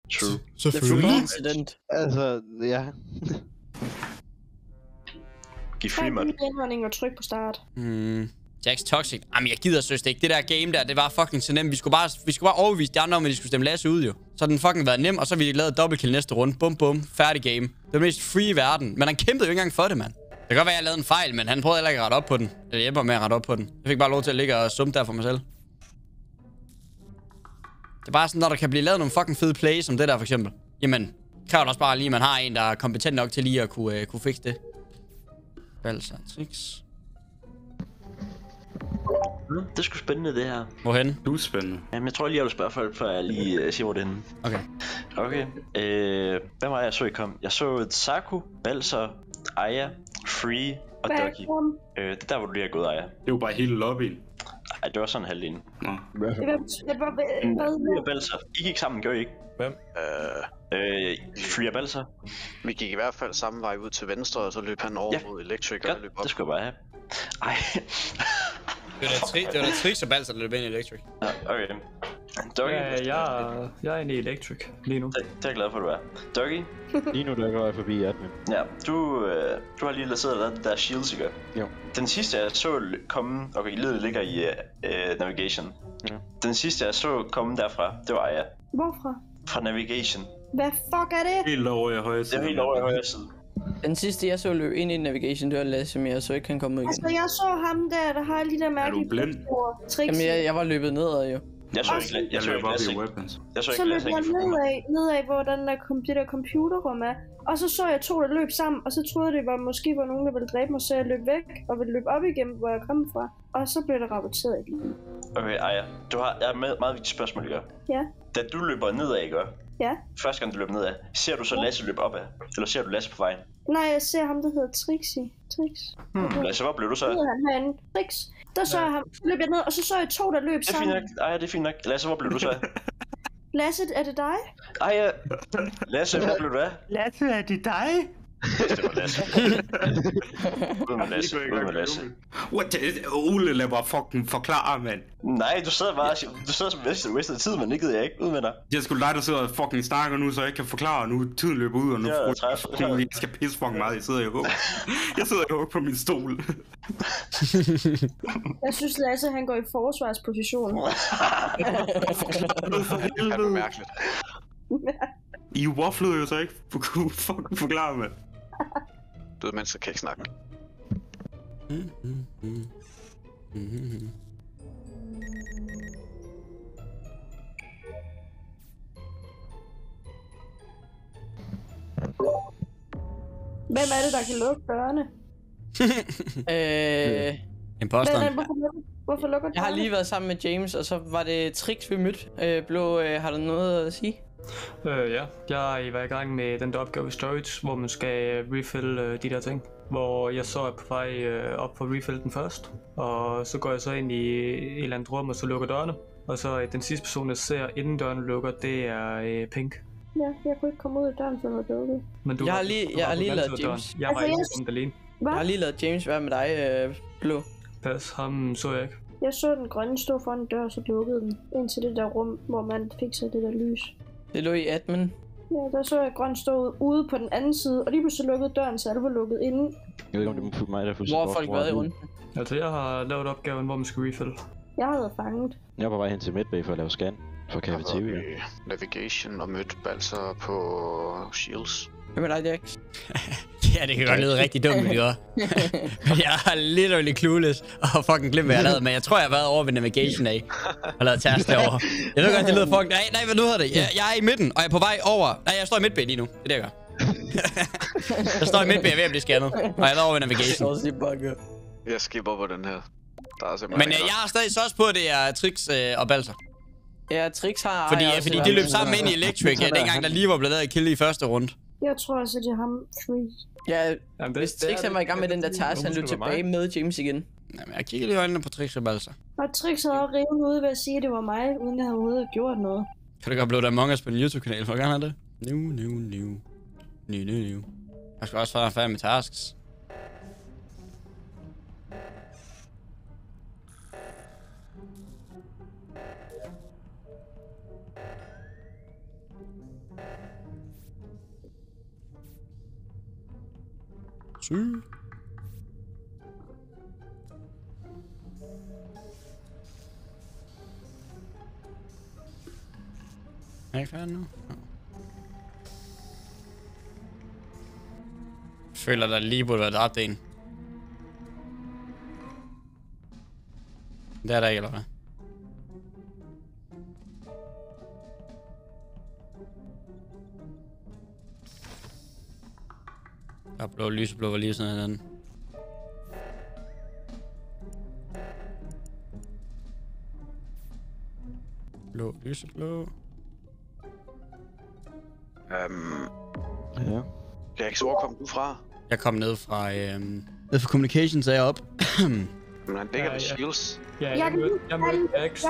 True. Selvfølgelig. Altså, ja. Giv free mod. Indhånding og tryk på start. Jax Toxic. Jamen, jeg gider søst ikke. Det der game der, det var fucking så nemt. Vi skulle bare overbevise de andre om, at de skulle stemme Lasse ud, jo. Så den fucking været nem, og så ville de lavet dobbeltkill næste runde. Bum, bum. Færdig game. Det var mest free i verden. Men han kæmpede jo ikke engang for det, mand. Det kan godt være, at jeg lavede en fejl, men han prøvede heller ikke at rette op på den. Eller hjælper med at rette op på den. Jeg fik bare lov til at ligge og sumpe der for mig selv. Det er bare sådan, når der kan blive lavet nogle fucking fede plays, som det der for eksempel. Jamen, kræver det også bare lige, at man har en, der er kompetent nok til lige at kunne fikse det. Balser, tricks. Det er sgu spændende, det her. Hvorhen? Du er spændende. Jamen, jeg tror lige, jeg vil spørge folk, før jeg lige siger, hvor det er henne. Okay. Hvad var jeg så, I kom? Jeg så Zaku, Balser, Aya, Free og Ducky. Det er der, hvor du lige har gået, Aya. Det var bare hele lobbyen. Ej, det var sådan halvdelen. Nå. Free og Balser. I gik sammen, gør I ikke? Hvem? Free og Balser. Vi gik i hvert fald samme vej ud til venstre, og så løb han over mod Electric, og jeg løb op. Det skulle jeg bare have. Ej. Det var da Trix og Balser, der løb ind i Electric. Ja, okay. Ducky? Jeg er inde i Electric lige nu. Det er jeg glad for, du er. Ducky? Lige nu, der går jeg forbi admin. Ja, du har lige siddet og lavet der shields, ikke? Jo. Den sidste, jeg så komme... Okay, ledet ligger i navigation. Ja. Den sidste, jeg så komme derfra, det var Aya. Hvorfra? Fra navigation. Hvad fuck er det? Helt over i højre side. Det er helt over i højre side. Den sidste jeg så løb ind i navigation, det var Lasse, men jeg så ikke han komme ud igen. Altså jeg så ham der har alle de der mærkelige... Er du blind? Tricks. Jamen jeg var løbet nedad jo. Jeg så ikke Jeg løb op Lasse. i weapons. Så løb jeg nedad, hvor det der computerrum er. Og så jeg to, der løb sammen, og så troede det måske var nogen, der ville dræbe mig, så jeg løb væk og ville løbe op igen, hvor jeg kom fra. Og så blev det rapporteret igen. Okay, Aya, jeg har meget vigtigt spørgsmål, ikke? Ja. Da du løber nedad, ikke? Ja. Første gang du løber nedad, ser du så Lasse løbe opad? Eller ser du Lasse på vejen? Nej, jeg ser ham, der hedder Trix. Lasse, hvor blev du så? Så han herinde. Trix. Der så jeg ham, løb jeg ned, og så jeg to, der løb sammen. Det er fint nok. Ej, det er fint nok. Lasse, hvor blev du så? Lasse, er det dig? Ej, Lasse, hvor blev du af? Lasse, er det dig? Det var Lasse. Ud med Lasse. What? Ole, lad mig fucking forklare, mand. Nej, du sidder som wasted tid, men det gider jeg ikke. Ud med dig. Jeg skulle dig, der sidder og fucking snakker nu, så jeg kan forklare, nu tiden løber ud, og nu jeg skal pisse fucking meget. Jeg sidder i hug på min stol. Jeg synes, Lasse, han går i forsvarsposition. Det er mærkeligt. I wafflede jo så ikke. Fucking forklare, mand. Du ved, mens jeg kan ikke snakke. Hvem er det, der kan lukke dørene? Imposteren. Hvorfor lukker dørene? Jeg har lige været sammen med James, og så var det Trix, vi mødte. Blå, har du noget at sige? Ja, jeg var i gang med den der opgave i storage, hvor man skal refill de der ting. Hvor jeg så er på vej op for refill den først. Og så går jeg så ind i et eller andet rum, og så lukker dørene. Og så den sidste person, jeg ser inden dørene lukker, det er Pink. Ja, jeg kunne ikke komme ud af døren, så den var lukket. Men du jeg har lige lavet James. Jeg var ikke kommet alene. Hvad? Jeg har lige lavet James være med dig, Blå. Pas, ham så jeg ikke. Jeg så den grønne stå foran en dør, så lukkede den ind til det der rum, hvor man fik sig det der lys. Det lå i admin. Ja, der så jeg grønt stå ude på den anden side, og lige pludselig lukkede døren, så alle var lukket inde. Jeg ved ikke, om det må putte mig der. Hvor har folk været i runden? Altså, jeg har lavet opgaven, hvor man skal refill. Jeg har været fanget. Jeg er på vej hen til Medbay for at lave scan for cafeteria. Navigation og mødte Balser på Shields. Hvem er dig, Jax? Ja, det kan godt lyde rigtig dumt, det gør. Jeg er literally clueless og fucking glemt, hvad jeg lavede, men jeg tror, jeg har været over ved navigation af og lavet task derovre. Jeg ved godt, det lyder fucking... Nej, hvad nu hedder det? Jeg er i midten, og jeg er på vej over... Nej, jeg står i midtben lige nu. Det er det, jeg gør. Jeg står i midtben ved at blive scannet, og jeg er over ved navigation. Jeg skipper på den her. Der er men jeg har stadig så også på, at det er Trix og Balser. Ja, Trix har... Fordi de løb sammen ind i Electric, dengang der lige var blevet lavet kill i første runde. Jeg tror også, det er ham, Free. Ja, hvis Trix han var i gang med den der task, han løb tilbage med James igen. Jamen, jeg kigger lige i øjnene på Trix og Balser. Og Trix havde også rivet ude ved at sige, at det var mig, uden jeg havde overhovedet gjort noget. Kan det godt blive der Among Us på din YouTube-kanal, for at gerne have det? Nu. Jeg skal også være færdig med tasks. Syg. Er jeg ikke færdig nu? Jeg føler, der lige burde være dræbt en. Det er der ikke, eller hvad? Der er blå, lyseblå var lige sådan en anden. Blå, lyseblå. Ja. Lex, hvor kom du fra? Jeg kom ned fra communications er jeg op. Men han ligger ved Shields. Ja, jeg mødte Lex.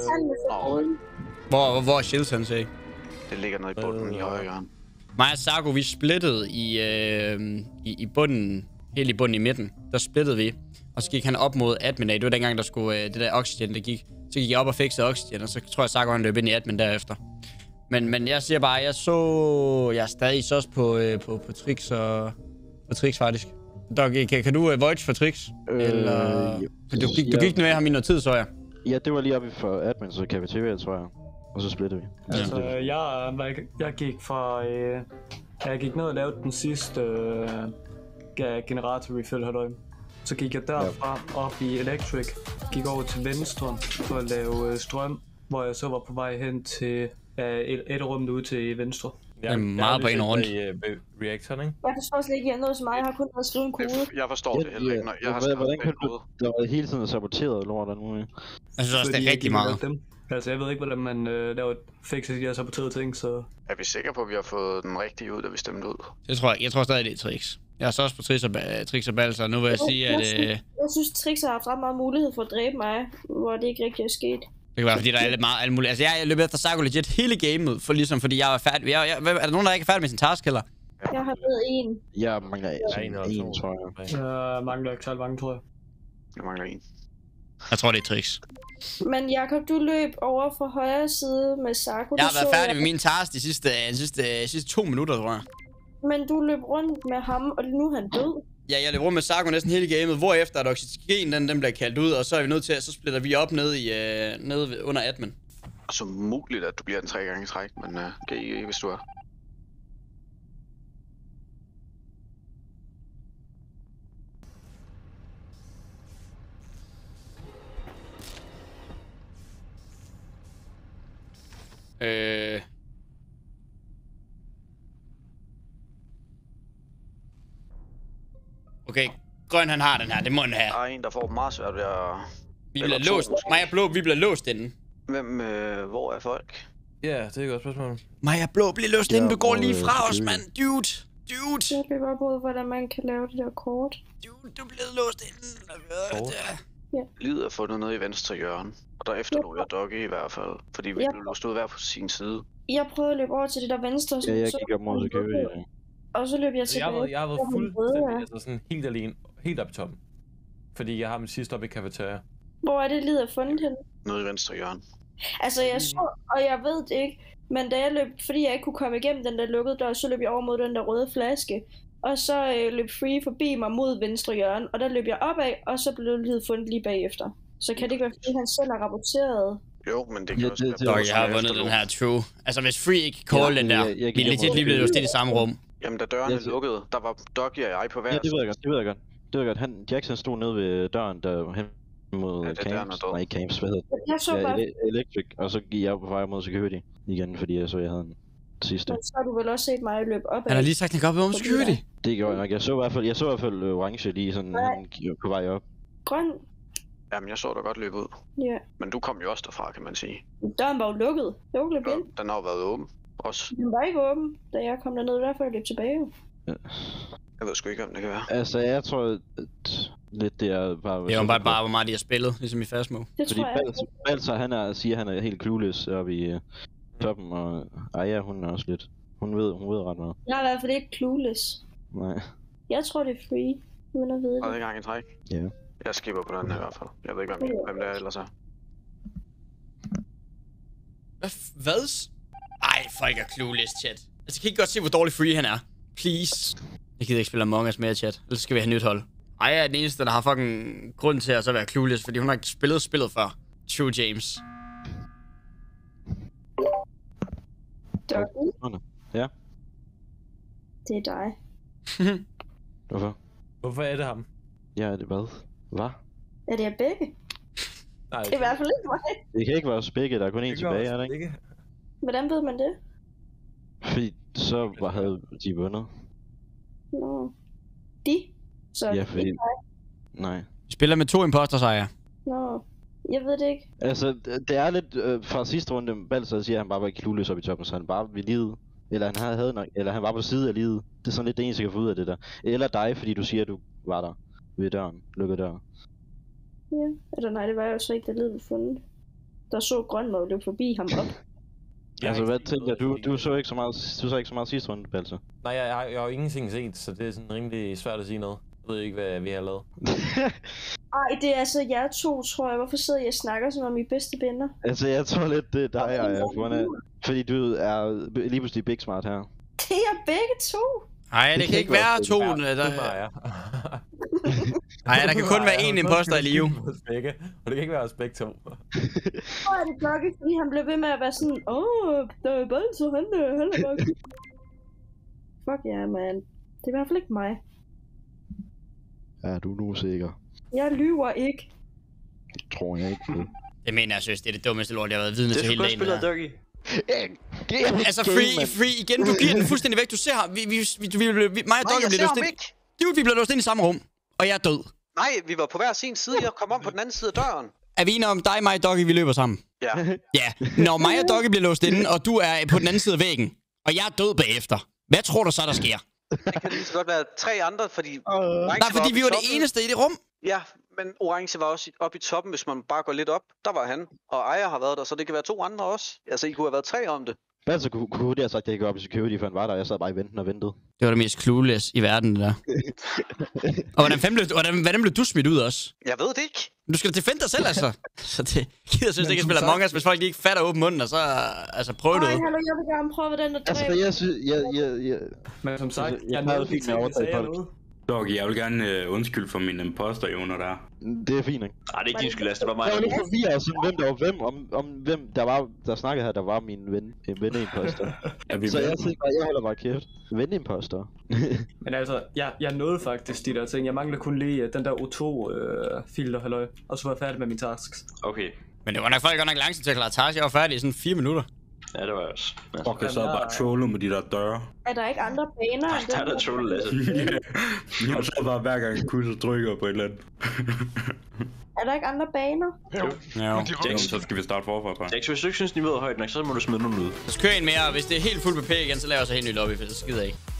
Hvor er Shields, han sagde? Det ligger nede i bunden i højre hjørne. Mig og Sarko, vi splittede i bunden, helt i bunden i midten. Der splittede vi, og så gik han op mod admin af. Det var dengang, der skulle det der oxygen, der gik. Så gik jeg op og fikset oxygen, og så tror jeg, Sarko han løb ind i admin derefter. Men jeg siger bare, jeg er stadig så på Trix og på Trix faktisk. Kan du void for Trix? Eller du gik nu af ham i noget tid, så jeg. Ja, det var lige oppe for admin, så cafeteria, tror jeg. Og så splittede vi. Altså, jeg gik fra... jeg gik ned og lavede den sidste generator refill halløj. Så gik jeg derfra op i electric, gik over til venstre for at lave strøm, hvor jeg så var på vej hen til et rum derude til venstre. Det er meget på en rundt. Reaktoren, ikke? Jeg forstår slet ikke, at jeg nåede så meget. Jeg har kun været skrevet en kode. Jeg forstår det heller ikke, når jeg har skrevet en kode. Der var hele tiden saboteret lort der nu. Jeg synes også, det er rigtig meget. Altså, jeg ved ikke, hvordan man laver fikser de her saboterede ting, så... Er vi sikre på, at vi har fået den rigtige ud, da vi stemte ud? Det tror jeg. Jeg tror stadig, det er Trix. Jeg er så også på Trix og Balser, nu vil jeg sige, at... Jeg synes, Trix har haft ret meget mulighed for at dræbe mig, hvor det ikke rigtig er sket. Det kan være, fordi der er lidt meget alt muligt. Altså, jeg løb efter Sarko legit hele gamet, fordi jeg var færdig. Er der nogen, der ikke er færdig med sin task, eller? Jeg har ved en. Jeg mangler en, tror jeg. Jeg mangler ikke så mange, tror jeg. Jeg mangler en. Jeg tror, det er Trix. Men Jakob, du løb over for højre side med Sarko. Jeg har været færdig med min task de sidste 2 minutter, tror jeg. Men du løb rundt med ham, og nu er han død. Ja, jeg løb rundt med Sarko næsten hele gamet, hvorefter at oxygen den bliver kaldt ud, og så er vi nødt til at så splitter vi op nede under admin. Så muligt, at du bliver en 3 gange i træk, men GE, hvis du er. Okay, grøn han har den her, det må han have. Der er en, der får meget svært ved at... Vi bliver låst. Mig og blå, vi bliver låst inden. Hvor er folk? Ja, det er et godt spørgsmål. Mig og blå bliver låst inden, du går lige fra os, mand. Dude. Jeg bliver bare på, hvordan man kan lave det der kort. Dude, du bliver låst inden. Ja. Livet er fundet nede i venstre hjørne. Og der efterlod jeg Doggy i hvert fald. Fordi vi blev låst ud hver på sin side. Jeg prøvede at løbe over til det der venstre. Ja, jeg gik op mod security. Og så løb jeg tilbage. Jeg har været fuldstændig, altså sådan helt alene, helt op i toppen. Fordi jeg har min sidste op i cafeteria. Hvor er det lige at fundet hende? Nede i venstre hjørne. Altså jeg så, og jeg ved det ikke, men da jeg løb, fordi jeg ikke kunne komme igennem den der lukkede dør, så løb jeg over mod den der røde flaske. Og så løb Free forbi mig mod venstre hjørne, og der løb jeg opad, og så blev det fundet lige bagefter. Så kan det ikke være, fordi han selv har rapporteret? Jo, men det kan også være. Jeg har vundet den her true. Altså hvis Free ikke call den der, vi er legit lige blevet låst i det samme rum. Jamen da døren er lukket, der var Doggy og jeg på hver. Ja, det ved jeg godt. Jackson stod nede ved døren, der hen mod camps. Nej, ikke camps, hvad hedder det? Jeg så bare... Electric, og så gik jeg på vej mod security igen, fordi jeg havde den sidste. Så har du vel også set mig løbe opad. Han har lige sagt, at han går op mod security. Det gjorde jeg nok. Jeg så i hvert fald orange lige sådan, han på vej op. Grøn. Jamen, jeg så dig godt løbe ud. Ja. Men du kom jo også derfra, kan man sige. Døren var jo lukket. Det var løbet ind. Den har jo været åben. Også. Den var ikke åben, da jeg kom derned. Derfor jeg løb tilbage. Ja. Jeg ved sgu ikke, om det kan være. Altså, jeg tror lidt det er bare... Det er jo bare, hvor meget de har spillet, ligesom i Phasmo. Fordi Balser, siger, han er helt clueless oppe i toppen, og Aya, hun er også lidt... Hun ved ret meget. Jeg er i hvert fald ikke clueless. Nej. Jeg tror, det er Free, uden at vide det. Og det gang i træk? Ja. Jeg skipper på den her i hvert fald. Jeg ved ikke, hvem det er ellers er. Hvad? Ej, folk er clueless, chat. Altså, kan I godt se, hvor dårlig Free han er? Please. Jeg gider ikke spille Among Us mere, chat. Ellers skal vi have nyt hold. Aya er den eneste, der har fucking grund til at så være clueless, fordi hun har ikke spillet spillet før. True James. Doggy? Ja. Det er dig. Hvorfor? Hvorfor er det ham? Ja, er det hvad? Hvad? Er det jer begge? Nej, Det er i hvert fald ikke mig. Det kan ikke være os begge, der er kun en tilbage, er det ikke? Hvordan ved man det? Fordi så havde de vundet. Nå. De? Så Ja, fordi... ikke dig? Nej. Vi spiller med 2 imposter sejre. Nå. Jeg ved det ikke. Altså, det er lidt fra sidste runde, Balser siger, at han bare var clueless op i toppen, så han bare ville lide. Eller han havde nok, eller han var på side af livet. Det er sådan lidt det eneste, jeg kan få ud af det der. Eller dig, fordi du siger, at du var der ved døren. Lukkede døren. Ja. Eller nej, det var jo så ikke det led, vi fundet. Der så grøn og løb forbi ham op. Altså, hvad tænker du? Du så ikke så meget sidste runde, Balser. Nej, jeg har jo ingenting set, så det er sådan rimelig svært at sige noget. Jeg ved ikke, hvad vi har lavet. Ej, det er altså jer to, tror jeg. Hvorfor sidder I og snakker som om I bedste venner? Altså, jeg tror lidt, det er dig, jeg er. Fordi du er lige pludselig big smart her. Det er begge to. Nej, det kan ikke være 2. Nej, der kan kun være 1 imposter i live. Og det kan ikke være os begge 2. Hvor er det Doggy, fordi han blev ved med at være sådan, der er bare så han er bare fuck ja, man. Det er i hvert fald ikke mig. Er du nu sikker? Jeg lyver ikke. Det tror jeg ikke. Det mener jeg, det er det dummeste lort, jeg har været vidne til hele dagen. Det er sgu godt spillet, altså, Free, igen, du giver den fuldstændig væk. Du ser ham, mig og Doggy bliver låst ind. Dude, vi bliver låst ind i samme rum, og jeg er død. Nej, vi var på hver sin side, jeg kom om på den anden side af døren. Er vi enige om dig, mig og Doggy, vi løber sammen? Ja. Ja, når mig og Doggy bliver låst inde, og du er på den anden side af væggen, og jeg er død bagefter. Hvad tror du så, der sker? Det kan lige så godt være 3 andre, fordi... Nej, fordi vi var det eneste i det rum. Ja, men Orange var også oppe i toppen, hvis man bare går lidt op. Der var han, og Aya har været der, så det kan være 2 andre også. Altså, I kunne have været 3 om det. Balser kunne det have sagt, at jeg ikke op i security, for han var der, og jeg sad bare i venten og ventede. Det var det mest clueless i verden, det der. Og hvordan blev du smidt ud også? Jeg ved det ikke. Du skal defende dig selv, altså. Så det gider synes ikke at spille Among Us, hvis folk ikke fatter åben munden, og så altså prøve noget. Hallo, jeg vil gerne prøve, hvordan der dræber. Altså, jeg synes, Men som sagt, jeg havde fint med at overtage folk. Doggy, jeg vil gerne undskylde for min imposter-evner der. Det er fint, ikke? Nej, det er ikke din skyld, det var mig. Jeg var lidt forvirret, sådan, hvem der var hvem, om hvem der snakkede her, der var min ven-imposter. Så jeg tænkte bare, jeg holder bare kæft. Ven-imposter. Men altså, jeg nåede faktisk de der ting. Jeg mangler kun lige den der O2-filter, halløj. Og så var jeg færdig med mine tasks. Okay. Men det var nok folk godt nok langsomt til at klare task. Jeg var færdig i sådan 4 minutter. Ja, det var jeg også. Ja. Okay, så bare trolle med de der døre. Er der ikke andre baner? Der er der trolle, altså. Og så bare hver gang krydser trykker på et eller andet. Er der ikke andre baner? Jo. Jax, så skal vi starte forfra, tror jeg. Jax, hvis du ikke synes, niveauet er højt nok, så må du smide nogen ud. Så kør en mere, og hvis det er helt fuld på P igen, så laver jeg så helt nyt lobby, for det skider jeg ikke.